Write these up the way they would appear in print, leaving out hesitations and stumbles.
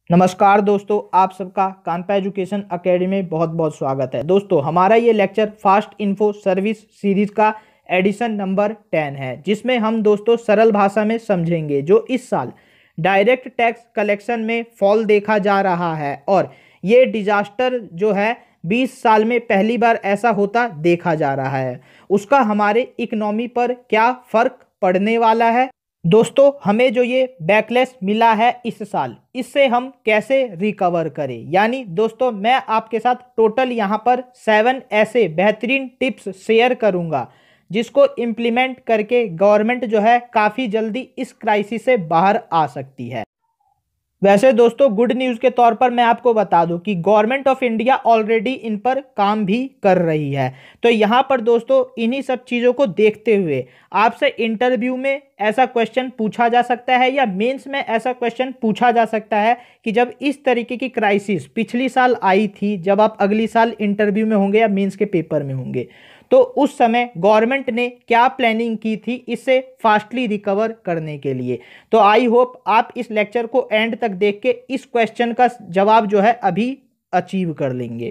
नमस्कार दोस्तों, आप सबका कानपा एजुकेशन अकेडमी में बहुत बहुत स्वागत है। दोस्तों, हमारा ये lecture fast info service series का एडिशन नंबर 10 है, जिसमें हम दोस्तों सरल भाषा में समझेंगे जो इस साल डायरेक्ट टैक्स कलेक्शन में फॉल देखा जा रहा है और ये डिजास्टर जो है 20 साल में पहली बार ऐसा होता देखा जा रहा है, उसका हमारे इकोनॉमी पर क्या फर्क पड़ने वाला है। दोस्तों, हमें जो ये बैकलैश मिला है इस साल, इससे हम कैसे रिकवर करें। यानी दोस्तों, मैं आपके साथ टोटल यहाँ पर 7 ऐसे बेहतरीन टिप्स शेयर करूँगा जिसको इम्प्लीमेंट करके गवर्नमेंट जो है काफ़ी जल्दी इस क्राइसिस से बाहर आ सकती है। वैसे दोस्तों, गुड न्यूज़ के तौर पर मैं आपको बता दूं कि गवर्नमेंट ऑफ इंडिया ऑलरेडी इन पर काम भी कर रही है। तो यहाँ पर दोस्तों, इन्हीं सब चीज़ों को देखते हुए आपसे इंटरव्यू में ऐसा क्वेश्चन पूछा जा सकता है या मेंस में ऐसा क्वेश्चन पूछा जा सकता है कि जब इस तरीके की क्राइसिस पिछली साल आई थी, जब आप अगली साल इंटरव्यू में होंगे या मेंस के पेपर में होंगे, तो उस समय गवर्नमेंट ने क्या प्लानिंग की थी इससे फास्टली रिकवर करने के लिए। तो आई होप आप इस लेक्चर को एंड तक देख के इस क्वेश्चन का जवाब जो है अभी अचीव कर लेंगे।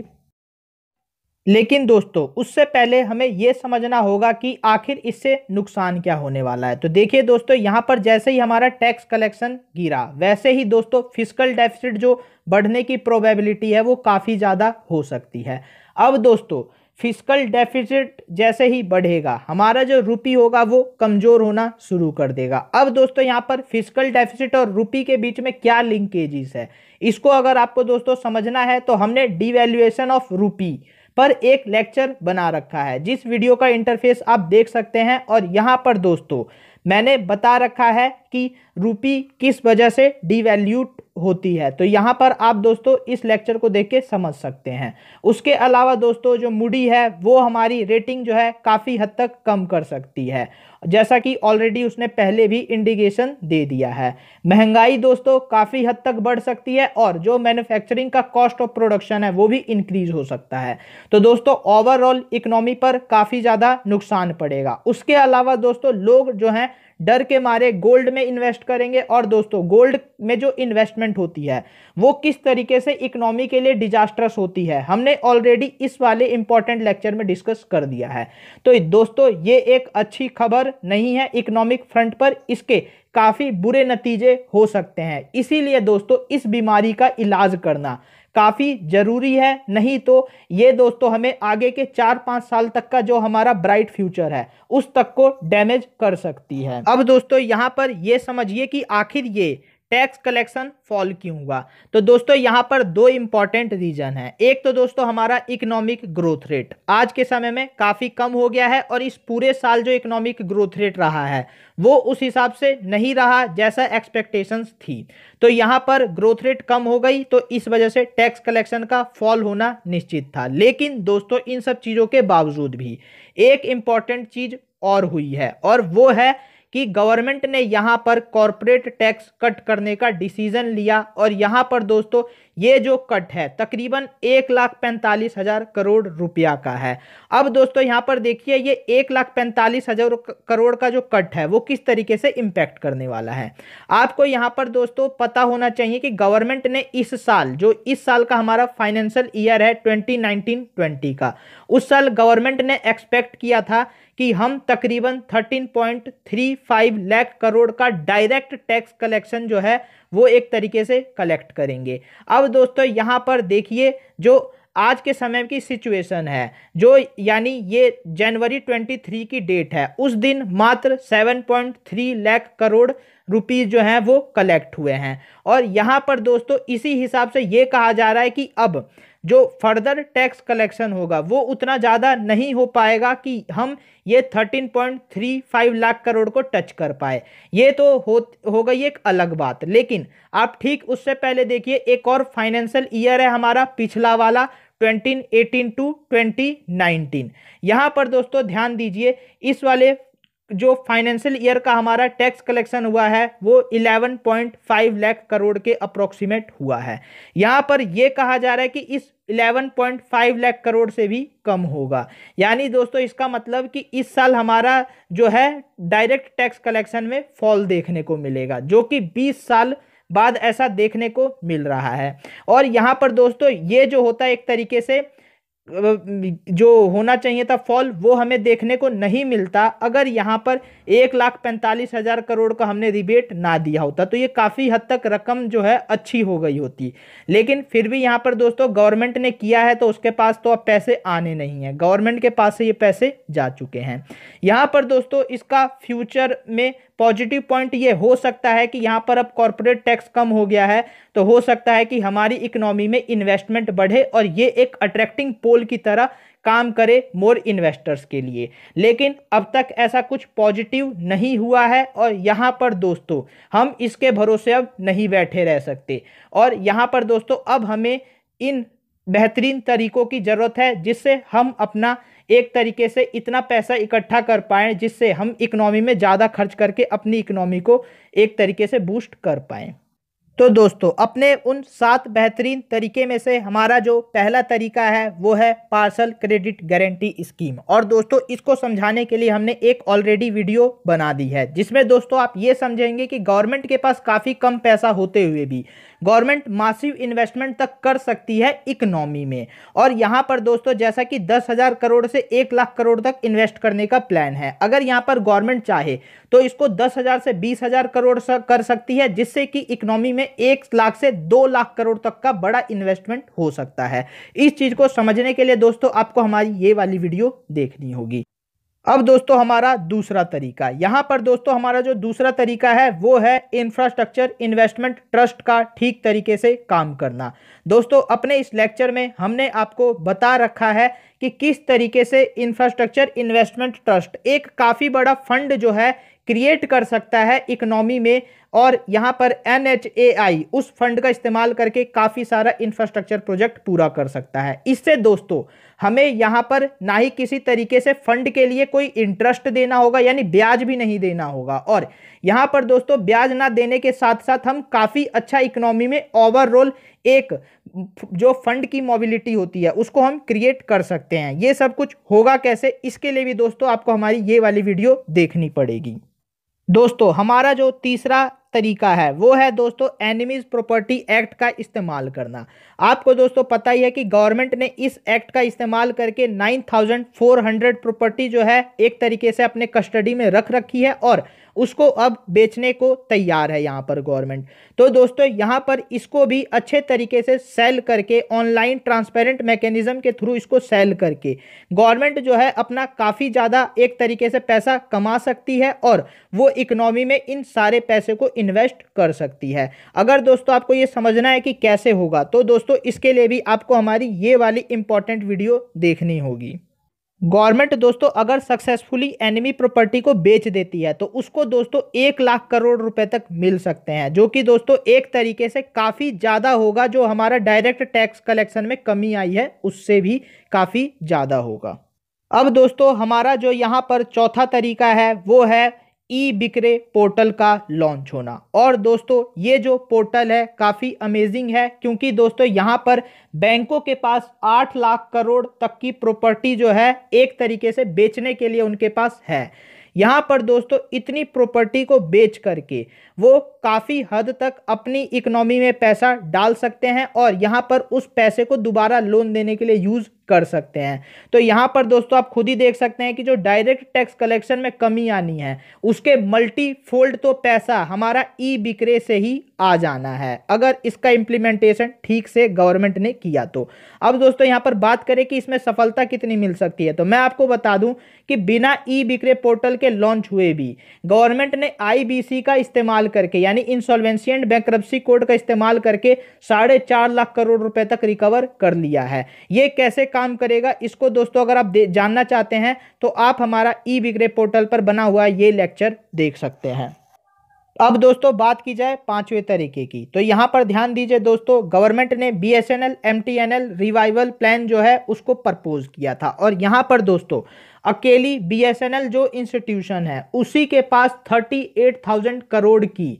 लेकिन दोस्तों, उससे पहले हमें यह समझना होगा कि आखिर इससे नुकसान क्या होने वाला है। तो देखिए दोस्तों, यहाँ पर जैसे ही हमारा टैक्स कलेक्शन गिरा, वैसे ही दोस्तों फिस्कल डेफिसिट जो बढ़ने की प्रोबेबिलिटी है वो काफ़ी ज़्यादा हो सकती है। अब दोस्तों, फिस्कल डेफिसिट जैसे ही बढ़ेगा, हमारा जो रुपी होगा वो कमज़ोर होना शुरू कर देगा। अब दोस्तों, यहाँ पर फिस्कल डेफिसिट और रुपी के बीच में क्या लिंकेजेस है, इसको अगर आपको दोस्तों समझना है तो हमने डिवैल्यूएशन ऑफ रुपी पर एक लेक्चर बना रखा है, जिस वीडियो का इंटरफेस आप देख सकते हैं। और यहाँ पर दोस्तों मैंने बता रखा है कि रुपी किस वजह से डिवैल्यूट होती है। तो यहाँ पर आप दोस्तों इस लेक्चर को देख के समझ सकते हैं। उसके अलावा दोस्तों, जो मूडी है वो हमारी रेटिंग जो है काफ़ी हद तक कम कर सकती है, जैसा कि ऑलरेडी उसने पहले भी इंडिकेशन दे दिया है। महंगाई दोस्तों काफ़ी हद तक बढ़ सकती है और जो मैन्युफैक्चरिंग का कॉस्ट ऑफ प्रोडक्शन है वो भी इंक्रीज हो सकता है। तो दोस्तों, ओवरऑल इकोनॉमी पर काफ़ी ज़्यादा नुकसान पड़ेगा। उसके अलावा दोस्तों, लोग जो हैं डर के मारे गोल्ड में इन्वेस्ट करेंगे और दोस्तों गोल्ड में जो इन्वेस्टमेंट होती है वो किस तरीके से इकोनॉमी के लिए डिजास्ट्रस होती है, हमने ऑलरेडी इस वाले इंपॉर्टेंट लेक्चर में डिस्कस कर दिया है। तो दोस्तों, ये एक अच्छी खबर नहीं है इकोनॉमिक फ्रंट पर, इसके काफ़ी बुरे नतीजे हो सकते हैं। इसीलिए दोस्तों, इस बीमारी का इलाज करना काफ़ी ज़रूरी है, नहीं तो ये दोस्तों हमें आगे के 4-5 साल तक का जो हमारा ब्राइट फ्यूचर है उस तक को डैमेज कर सकती है। अब दोस्तों, यहाँ पर ये समझिए कि आखिर ये टैक्स कलेक्शन फॉल क्यों हुआ। तो दोस्तों, यहाँ पर दो इंपॉर्टेंट रीजन है। एक तो दोस्तों हमारा इकोनॉमिक ग्रोथ रेट आज के समय में काफ़ी कम हो गया है और इस पूरे साल जो इकोनॉमिक ग्रोथ रेट रहा है वो उस हिसाब से नहीं रहा जैसा एक्सपेक्टेशंस थी। तो यहाँ पर ग्रोथ रेट कम हो गई, तो इस वजह से टैक्स कलेक्शन का फॉल होना निश्चित था। लेकिन दोस्तों, इन सब चीज़ों के बावजूद भी एक इंपॉर्टेंट चीज़ और हुई है, और वो है कि गवर्नमेंट ने यहाँ पर कॉरपोरेट टैक्स कट करने का डिसीजन लिया। और यहाँ पर दोस्तों ये जो कट है तकरीबन 1,45,000 करोड़ रुपया का है। अब दोस्तों यहाँ पर देखिए, ये 1,45,000 करोड़ का जो कट है वो किस तरीके से इम्पैक्ट करने वाला है। आपको यहाँ पर दोस्तों पता होना चाहिए कि गवर्नमेंट ने इस साल, जो इस साल का हमारा फाइनेंशियल ईयर है 2019-20 का, उस साल गवर्नमेंट ने एक्सपेक्ट किया था कि हम तकरीबन 13.35 लाख करोड़ का डायरेक्ट टैक्स कलेक्शन जो है वो एक तरीके से कलेक्ट करेंगे। अब दोस्तों यहाँ पर देखिए, जो आज के समय की सिचुएशन है, जो यानी ये जनवरी 23 की डेट है, उस दिन मात्र 7.3 लाख करोड़ रुपीस जो हैं वो कलेक्ट हुए हैं। और यहाँ पर दोस्तों इसी हिसाब से ये कहा जा रहा है कि अब जो फर्दर टैक्स कलेक्शन होगा वो उतना ज़्यादा नहीं हो पाएगा कि हम ये 13.35 लाख करोड़ को टच कर पाए। ये तो हो गई एक अलग बात। लेकिन आप ठीक उससे पहले देखिए, एक और फाइनेंशियल ईयर है हमारा पिछला वाला 2018 टू 2019। यहाँ पर दोस्तों ध्यान दीजिए, इस वाले जो फाइनेंशियल ईयर का हमारा टैक्स कलेक्शन हुआ है वो 11.5 लाख करोड़ के अप्रोक्सीमेट हुआ है। यहाँ पर यह कहा जा रहा है कि इस 11.5 लाख करोड़ से भी कम होगा। यानी दोस्तों इसका मतलब कि इस साल हमारा जो है डायरेक्ट टैक्स कलेक्शन में फॉल देखने को मिलेगा, जो कि 20 साल बाद ऐसा देखने को मिल रहा है। और यहाँ पर दोस्तों ये जो होता है एक तरीके से जो होना चाहिए था फॉल, वो हमें देखने को नहीं मिलता अगर यहाँ पर 1,45,000 करोड़ का हमने रिबेट ना दिया होता, तो ये काफ़ी हद तक रकम जो है अच्छी हो गई होती। लेकिन फिर भी यहाँ पर दोस्तों गवर्नमेंट ने किया है तो उसके पास तो अब पैसे आने नहीं हैं, गवर्नमेंट के पास से ये पैसे जा चुके हैं। यहाँ पर दोस्तों इसका फ्यूचर में पॉजिटिव पॉइंट ये हो सकता है कि यहाँ पर अब कॉर्पोरेट टैक्स कम हो गया है, तो हो सकता है कि हमारी इकोनॉमी में इन्वेस्टमेंट बढ़े और ये एक अट्रैक्टिंग पोल की तरह काम करे मोर इन्वेस्टर्स के लिए। लेकिन अब तक ऐसा कुछ पॉजिटिव नहीं हुआ है और यहाँ पर दोस्तों हम इसके भरोसे अब नहीं बैठे रह सकते। और यहाँ पर दोस्तों अब हमें इन बेहतरीन तरीकों की ज़रूरत है जिससे हम अपना एक तरीके से इतना पैसा इकट्ठा कर पाएँ जिससे हम इकोनॉमी में ज़्यादा खर्च करके अपनी इकोनॉमी को एक तरीके से बूस्ट कर पाएँ। तो दोस्तों अपने उन 7 बेहतरीन तरीके में से हमारा जो पहला तरीका है वो है पार्सल क्रेडिट गारंटी स्कीम। और दोस्तों इसको समझाने के लिए हमने एक ऑलरेडी वीडियो बना दी है जिसमें दोस्तों आप ये समझेंगे कि गवर्नमेंट के पास काफ़ी कम पैसा होते हुए भी गवर्नमेंट मासिव इन्वेस्टमेंट तक कर सकती है इकोनॉमी में। और यहाँ पर दोस्तों जैसा कि 10,000 करोड़ से 1,00,000 करोड़ तक इन्वेस्ट करने का प्लान है, अगर यहाँ पर गवर्नमेंट चाहे तो इसको 10,000 से 20,000 करोड़ कर सकती है, जिससे कि इकोनॉमी में 1,00,000 से 2,00,000 करोड़ तक का बड़ा इन्वेस्टमेंट हो सकता है। इस चीज को समझने के लिए दोस्तों आपको हमारी ये वाली वीडियो देखनी होगी। अब दोस्तों हमारा दूसरा तरीका, यहाँ पर दोस्तों हमारा जो दूसरा तरीका है वो है इंफ्रास्ट्रक्चर इन्वेस्टमेंट ट्रस्ट का ठीक तरीके से काम करना। दोस्तों अपने इस लेक्चर में हमने आपको बता रखा है कि किस तरीके से इंफ्रास्ट्रक्चर इन्वेस्टमेंट ट्रस्ट एक काफ़ी बड़ा फंड जो है क्रिएट कर सकता है इकोनॉमी में, और यहाँ पर NHAI उस फंड का इस्तेमाल करके काफ़ी सारा इंफ्रास्ट्रक्चर प्रोजेक्ट पूरा कर सकता है। इससे दोस्तों हमें यहाँ पर ना ही किसी तरीके से फंड के लिए कोई इंटरेस्ट देना होगा, यानी ब्याज भी नहीं देना होगा। और यहाँ पर दोस्तों ब्याज ना देने के साथ साथ हम काफ़ी अच्छा इकोनॉमी में ओवरऑल एक जो फंड की मोबिलिटी होती है उसको हम क्रिएट कर सकते हैं। ये सब कुछ होगा कैसे, इसके लिए भी दोस्तों आपको हमारी ये वाली वीडियो देखनी पड़ेगी। दोस्तों हमारा जो तीसरा तरीका है वो है दोस्तों एनिमीज प्रॉपर्टी एक्ट का इस्तेमाल करना। आपको दोस्तों पता ही है कि गवर्नमेंट ने इस एक्ट का इस्तेमाल करके 9,400 प्रॉपर्टी जो है एक तरीके से अपने कस्टडी में रख रखी है और उसको अब बेचने को तैयार है यहाँ पर गवर्नमेंट। तो दोस्तों यहाँ पर इसको भी अच्छे तरीके से सेल करके ऑनलाइन ट्रांसपेरेंट मैकेनिज्म के थ्रू इसको सेल करके गवर्नमेंट जो है अपना काफ़ी ज़्यादा एक तरीके से पैसा कमा सकती है और वो इकोनॉमी में इन सारे पैसे को इन्वेस्ट कर सकती है। अगर दोस्तों आपको ये समझना है कि कैसे होगा तो दोस्तों इसके लिए भी आपको हमारी ये वाली इंपॉर्टेंट वीडियो देखनी होगी। गवर्नमेंट दोस्तों अगर सक्सेसफुली एनिमी प्रॉपर्टी को बेच देती है तो उसको दोस्तों 1,00,000 करोड़ रुपए तक मिल सकते हैं, जो कि दोस्तों एक तरीके से काफ़ी ज़्यादा होगा। जो हमारा डायरेक्ट टैक्स कलेक्शन में कमी आई है उससे भी काफ़ी ज़्यादा होगा। अब दोस्तों हमारा जो यहाँ पर चौथा तरीका है वो है ई बिक्रे पोर्टल का लॉन्च होना। और दोस्तों ये जो पोर्टल है काफ़ी अमेजिंग है, क्योंकि दोस्तों यहाँ पर बैंकों के पास 8,00,000 करोड़ तक की प्रॉपर्टी जो है एक तरीके से बेचने के लिए उनके पास है। यहाँ पर दोस्तों इतनी प्रॉपर्टी को बेच करके वो काफ़ी हद तक अपनी इकोनॉमी में पैसा डाल सकते हैं और यहाँ पर उस पैसे को दोबारा लोन देने के लिए यूज़ कर सकते हैं। तो यहाँ पर दोस्तों आप खुद ही देख सकते हैं कि जो डायरेक्ट टैक्स कलेक्शन में कमी आनी है उसके मल्टी फोल्ड तो पैसा हमारा ई बिक्रे से ही आ जाना है, अगर इसका इम्प्लीमेंटेशन ठीक से गवर्नमेंट ने किया तो। अब दोस्तों यहाँ पर बात करें कि इसमें सफलता कितनी मिल सकती है, तो मैं आपको बता दूं कि बिना ई बिक्रे पोर्टल के लॉन्च हुए भी गवर्नमेंट ने IBC का इस्तेमाल करके, यानी इंसॉल्वेंसी एंड बैंक्रप्सी कोड का इस्तेमाल करके 4.5 लाख करोड़ रुपए तक रिकवर कर लिया है। ये कैसे काम करेगा इसको दोस्तों अगर आप जानना चाहते हैं तो आप हमारा ई बिक्रे पोर्टल पर बना हुआ ये लेक्चर देख सकते हैं। अब दोस्तों बात की जाए पांचवें तरीके की, तो यहाँ पर ध्यान दीजिए दोस्तों, गवर्नमेंट ने BSNL MTNL रिवाइवल प्लान जो है उसको प्रपोज किया था। और यहाँ पर दोस्तों अकेली BSNL जो इंस्टीट्यूशन है उसी के पास 38,000 करोड़ की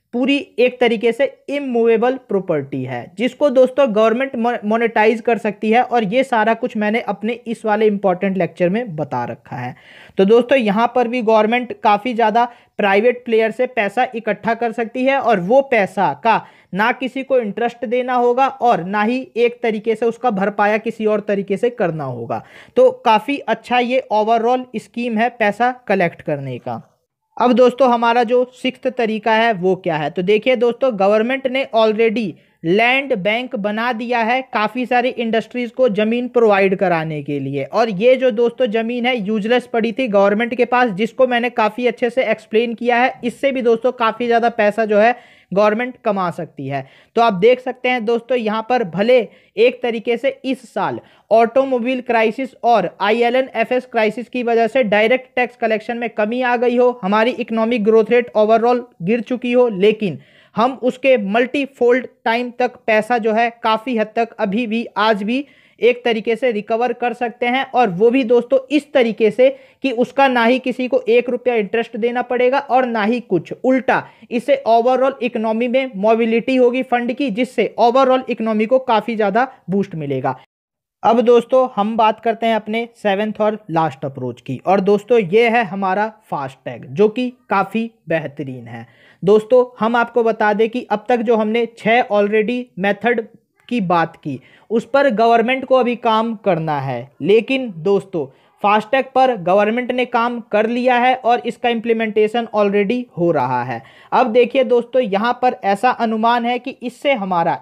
पूरी एक तरीके से इमूवेबल प्रॉपर्टी है, जिसको दोस्तों गवर्नमेंट मोनेटाइज कर सकती है। और ये सारा कुछ मैंने अपने इस वाले इंपॉर्टेंट लेक्चर में बता रखा है। तो दोस्तों यहाँ पर भी गवर्नमेंट काफ़ी ज़्यादा प्राइवेट प्लेयर से पैसा इकट्ठा कर सकती है, और वो पैसा का ना किसी को इंटरेस्ट देना होगा और ना ही एक तरीके से उसका भरपाया किसी और तरीके से करना होगा। तो काफ़ी अच्छा ये ओवरऑल स्कीम है पैसा कलेक्ट करने का। अब दोस्तों हमारा जो सिक्स्थ तरीका है वो क्या है, तो देखिए दोस्तों, गवर्नमेंट ने ऑलरेडी लैंड बैंक बना दिया है काफ़ी सारी इंडस्ट्रीज़ को ज़मीन प्रोवाइड कराने के लिए। और ये जो दोस्तों ज़मीन है यूजलेस पड़ी थी गवर्नमेंट के पास, जिसको मैंने काफ़ी अच्छे से एक्सप्लेन किया है। इससे भी दोस्तों काफ़ी ज़्यादा पैसा जो है गवर्नमेंट कमा सकती है। तो आप देख सकते हैं दोस्तों यहाँ पर भले एक तरीके से इस साल ऑटोमोबाइल क्राइसिस और ILNFS क्राइसिस की वजह से डायरेक्ट टैक्स कलेक्शन में कमी आ गई हो, हमारी इकोनॉमिक ग्रोथ रेट ओवरऑल गिर चुकी हो, लेकिन हम उसके मल्टीफोल्ड टाइम तक पैसा जो है काफ़ी हद तक अभी भी आज भी एक तरीके से रिकवर कर सकते हैं। और वो भी दोस्तों इस तरीके से कि उसका ना ही किसी को 1 रुपया इंटरेस्ट देना पड़ेगा और ना ही कुछ, उल्टा इससे ओवरऑल इकोनॉमी में मोबिलिटी होगी फंड की, जिससे ओवरऑल इकोनॉमी को काफ़ी ज़्यादा बूस्ट मिलेगा। अब दोस्तों हम बात करते हैं अपने सेवेंथ और लास्ट अप्रोच की, और दोस्तों ये है हमारा फास्ट टैग, जो कि काफ़ी बेहतरीन है। दोस्तों हम आपको बता दें कि अब तक जो हमने 6 ऑलरेडी मेथड की बात की, उस पर गवर्नमेंट को अभी काम करना है। लेकिन दोस्तों फास्टैग पर गवर्नमेंट ने काम कर लिया है और इसका इम्प्लीमेंटेशन ऑलरेडी हो रहा है। अब देखिए दोस्तों, यहाँ पर ऐसा अनुमान है कि इससे हमारा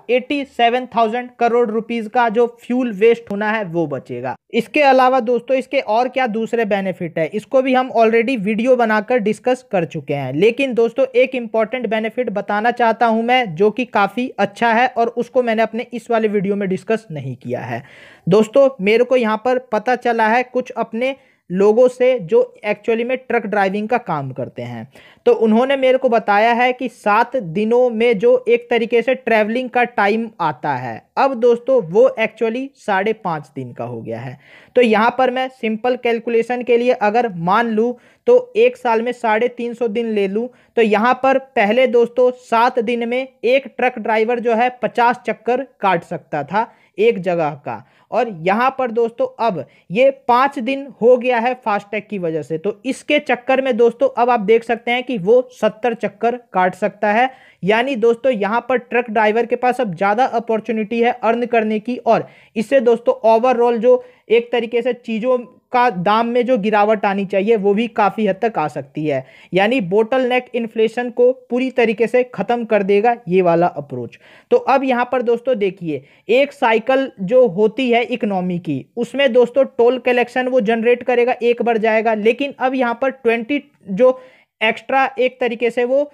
87,000 करोड़ रुपीस का जो फ्यूल वेस्ट होना है वो बचेगा। इसके अलावा दोस्तों इसके और क्या दूसरे बेनिफिट है, इसको भी हम ऑलरेडी वीडियो बनाकर डिस्कस कर चुके हैं। लेकिन दोस्तों एक इंपॉर्टेंट बेनिफिट बताना चाहता हूं मैं, जो कि काफ़ी अच्छा है और उसको मैंने अपने इस वाले वीडियो में डिस्कस नहीं किया है। दोस्तों मेरे को यहाँ पर पता चला है कुछ अपने लोगों से जो एक्चुअली में ट्रक ड्राइविंग का काम करते हैं, तो उन्होंने मेरे को बताया है कि 7 दिनों में जो एक तरीके से ट्रैवलिंग का टाइम आता है, अब दोस्तों वो एक्चुअली 5.5 दिन का हो गया है। तो यहाँ पर मैं सिंपल कैलकुलेशन के लिए अगर मान लूँ तो एक साल में 350 दिन ले लूँ, तो यहाँ पर पहले दोस्तों 7 दिन में एक ट्रक ड्राइवर जो है 50 चक्कर काट सकता था एक जगह का, और यहाँ पर दोस्तों अब ये 5 दिन हो गया है फास्टैग की वजह से। तो इसके चक्कर में दोस्तों अब आप देख सकते हैं कि वो 70 चक्कर काट सकता है। यानी दोस्तों यहाँ पर ट्रक ड्राइवर के पास अब ज़्यादा अपॉर्चुनिटी है अर्न करने की, और इससे दोस्तों ओवरऑल जो एक तरीके से चीज़ों का दाम में जो गिरावट आनी चाहिए वो भी काफ़ी हद तक आ सकती है। यानी बोटल नेक इन्फ्लेशन को पूरी तरीके से ख़त्म कर देगा ये वाला अप्रोच। तो अब यहाँ पर दोस्तों देखिए, एक साइकिल जो होती है इकोनॉमी की, उसमें दोस्तों टोल कलेक्शन वो जनरेट करेगा, एक बार जाएगा। लेकिन अब यहाँ पर 20 जो एक्स्ट्रा एक तरीके से वो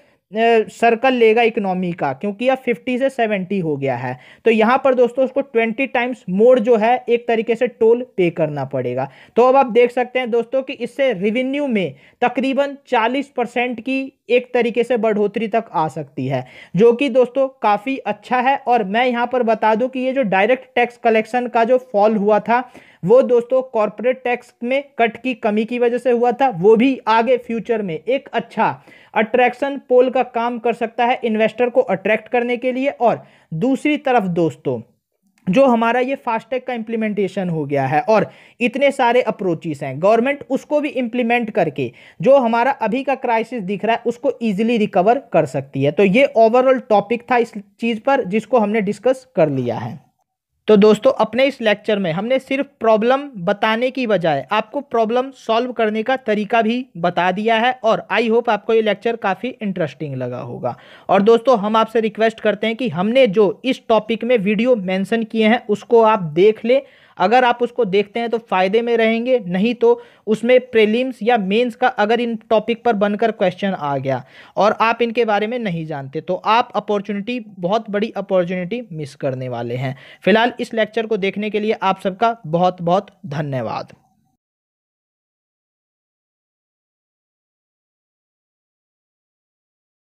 सर्कल लेगा इकोनॉमी का, क्योंकि अब 50 से 70 हो गया है। तो यहाँ पर दोस्तों उसको 20 टाइम्स मोर जो है एक तरीके से टोल पे करना पड़ेगा। तो अब आप देख सकते हैं दोस्तों कि इससे रेवेन्यू में तकरीबन 40% की एक तरीके से बढ़ोतरी तक आ सकती है, जो कि दोस्तों काफ़ी अच्छा है। और मैं यहाँ पर बता दूं कि ये जो डायरेक्ट टैक्स कलेक्शन का जो फॉल हुआ था वो दोस्तों कॉर्पोरेट टैक्स में कट की कमी की वजह से हुआ था, वो भी आगे फ्यूचर में एक अच्छा अट्रैक्शन पोल का काम कर सकता है इन्वेस्टर को अट्रैक्ट करने के लिए। और दूसरी तरफ दोस्तों जो हमारा ये फास्टैग का इम्प्लीमेंटेशन हो गया है और इतने सारे अप्रोचेस हैं, गवर्नमेंट उसको भी इम्प्लीमेंट करके जो हमारा अभी का क्राइसिस दिख रहा है उसको इजीली रिकवर कर सकती है। तो ये ओवरऑल टॉपिक था इस चीज़ पर जिसको हमने डिस्कस कर लिया है। तो दोस्तों अपने इस लेक्चर में हमने सिर्फ प्रॉब्लम बताने की बजाय आपको प्रॉब्लम सॉल्व करने का तरीका भी बता दिया है, और आई होप आपको ये लेक्चर काफ़ी इंटरेस्टिंग लगा होगा। और दोस्तों हम आपसे रिक्वेस्ट करते हैं कि हमने जो इस टॉपिक में वीडियो मेंशन किए हैं उसको आप देख लें। अगर आप उसको देखते हैं तो फ़ायदे में रहेंगे, नहीं तो उसमें प्रीलिम्स या मेंस का अगर इन टॉपिक पर बनकर क्वेश्चन आ गया और आप इनके बारे में नहीं जानते तो आप अपॉर्चुनिटी, बहुत बड़ी अपॉर्चुनिटी मिस करने वाले हैं। फिलहाल इस लेक्चर को देखने के लिए आप सबका बहुत बहुत धन्यवाद।